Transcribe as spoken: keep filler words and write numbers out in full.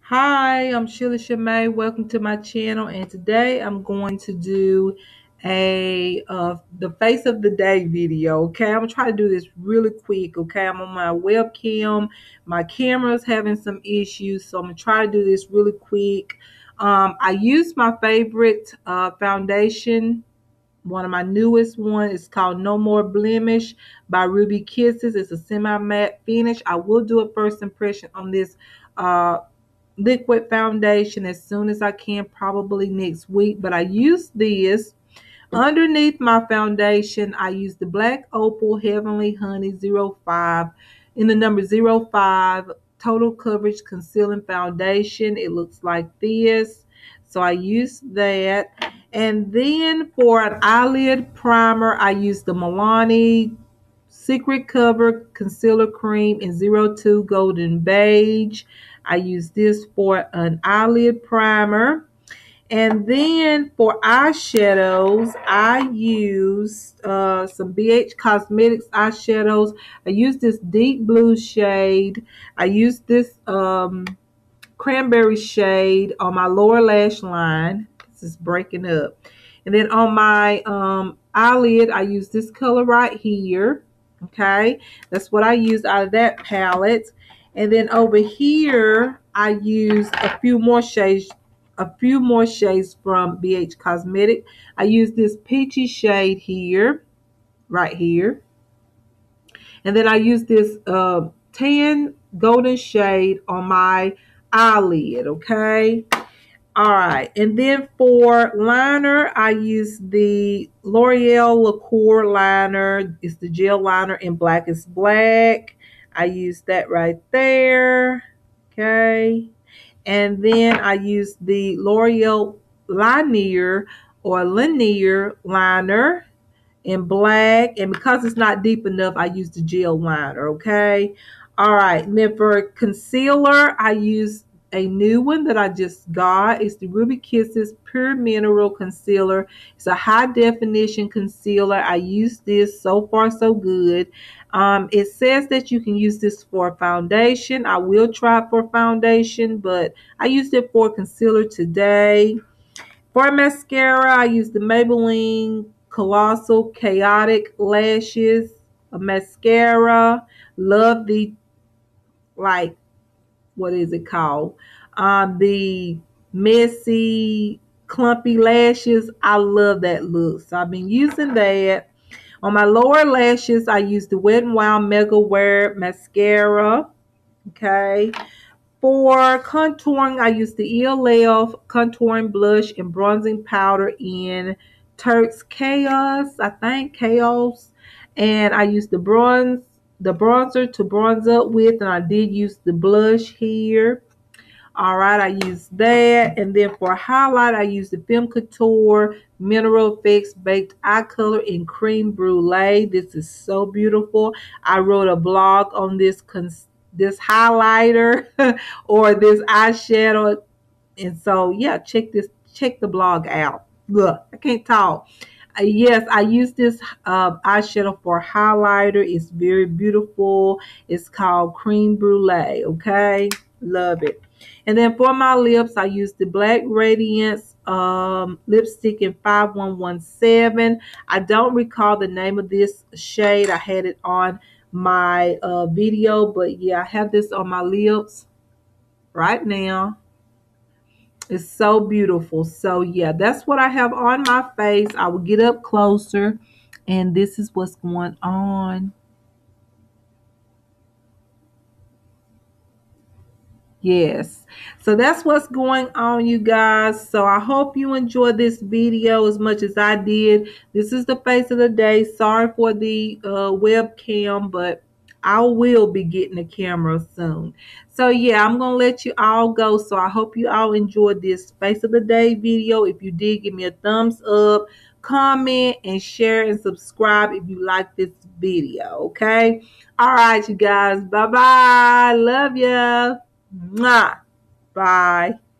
Hi, I'm Sheila Shamay. Welcome to my channel, and today I'm going to do a uh, the face of the day video. Okay, I'm gonna try to do this really quick. Okay, I'm on my webcam. My camera's having some issues, so I'm gonna try to do this really quick. Um, I used my favorite uh, foundation. One of my newest one is called No More Blemish by Ruby Kisses. It's a semi-matte finish. I will do a first impression on this uh, liquid foundation as soon as I can, probably next week. But I use this underneath my foundation. I use the Black Opal Heavenly Honey zero five in the number zero five total coverage concealing foundation. It looks like this. So I use that. And then for an eyelid primer, I use the Milani Secret Cover Concealer Cream in zero two Golden Beige. I use this for an eyelid primer. And then for eyeshadows, I use uh, some B H Cosmetics eyeshadows. I use this deep blue shade. I use this um, cranberry shade on my lower lash line. This is breaking up. And then on my um, eyelid, I use this color right here. Okay, that's what I use out of that palette. And then over here, I use a few more shades, a few more shades from B H Cosmetic. I use this peachy shade here, right here. And then I use this uh, tan golden shade on my eyelid, okay? All right, and then for liner, I use the L'Oreal Liqueur liner. It's the gel liner in Black is Black. I use that right there, okay? And then I use the L'Oreal Lanier or Linear liner in black. And because it's not deep enough, I use the gel liner, okay? All right, and then for concealer, I use a new one that I just got. It's the Ruby Kisses Pure Mineral Concealer. It's a high definition concealer. I use this. So far so good. Um, it says that you can use this for foundation. I will try for foundation, but I used it for concealer today. For mascara, I use the Maybelline Colossal Chaotic Lashes a mascara. Love the, like, what is it called? Um, the messy, clumpy lashes. I love that look. So I've been using that. On my lower lashes, I use the Wet n Wild Mega Wear Mascara. Okay. For contouring, I use the E L F contouring blush and bronzing powder in Turks Chaos, I think Chaos, and I use the bronze, the bronzer to bronze up with, and I did use the blush here. All right, I use that, and then for highlight, I use the Femme Couture Mineral Effects Baked Eye Color in Cream Brulee. This is so beautiful. I wrote a blog on this this highlighter or this eyeshadow, and so yeah, check this, check the blog out. Look, I can't talk. Uh, yes, I use this uh, eyeshadow for highlighter. It's very beautiful. It's called Cream Brulee. Okay, love it. And then for my lips, I use the Black Radiance um, lipstick in five one one seven. I don't recall the name of this shade. I had it on my uh, video, but yeah, I have this on my lips right now. It's so beautiful. So yeah, that's what I have on my face. I will get up closer, and this is what's going on. Yes. So that's what's going on, you guys. So I hope you enjoyed this video as much as I did. This is the face of the day. Sorry for the uh, webcam, but I will be getting a camera soon. So yeah, I'm going to let you all go. So I hope you all enjoyed this face of the day video. If you did, give me a thumbs up, comment, and share and subscribe if you like this video. Okay. All right, you guys. Bye-bye. Love ya. Mwah. Bye.